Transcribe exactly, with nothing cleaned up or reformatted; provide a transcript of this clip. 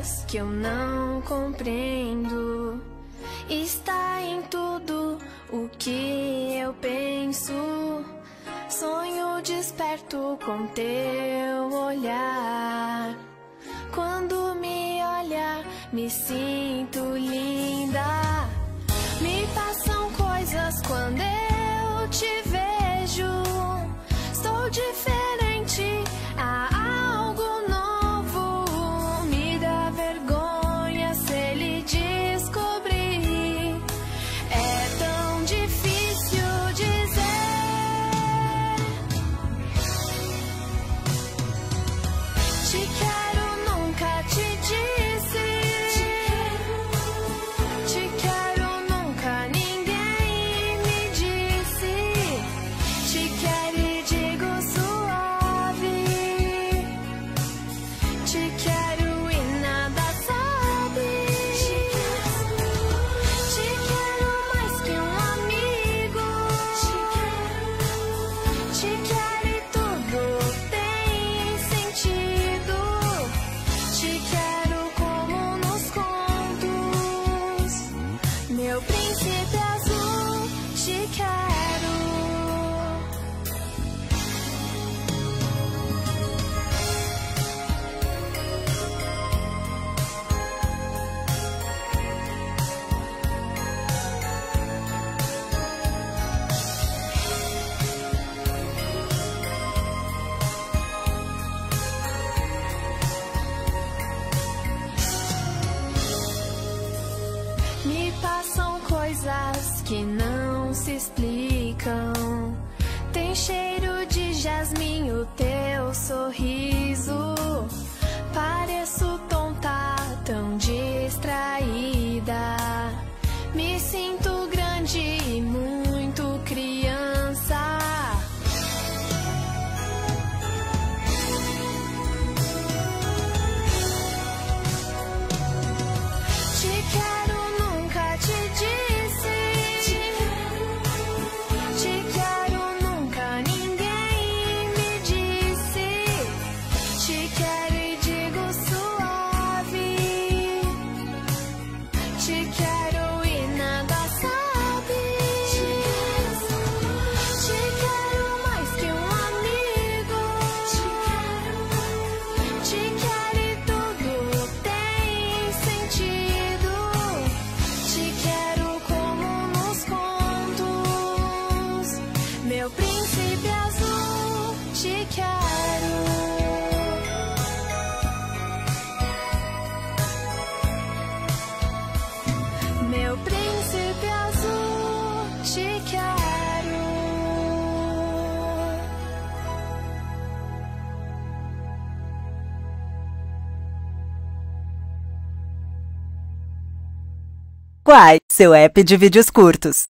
coisas que eu não compreendo. Está em tudo o que eu penso. Sonho desperto com teu olhar. Quando me olha, me sinto linda. Me passam coisas quando eu te vejo. Estou diferente, há algo novo. Me dá vergonha se ele descobrir. É tão difícil dizer. Te quero, nunca te disse. Te quero, nunca ninguém me disse. Te quero e digo suave. Te quero e nada sabe. Te quero mais que um amigo. Te quero e tudo tem sentido. Te quero como nos contos. Meu príncipe azul, te quero. Me passam coisas que não se explicam. Tem cheiro de jasmim o teu sorriso. Pareço tonta, tão distraída. Me sinto grande e muito criança. Te quero, nunca te disse. Te quero, nunca ninguém me disse. Te quero e digo suave. Te quero e nada sabe. Te quero mais que um amigo. Te quero e tudo tem sentido. Te quero como nos contos. Meu príncipe azul, te quero. Meu príncipe azul, te quero. Quai, seu app de vídeos curtos.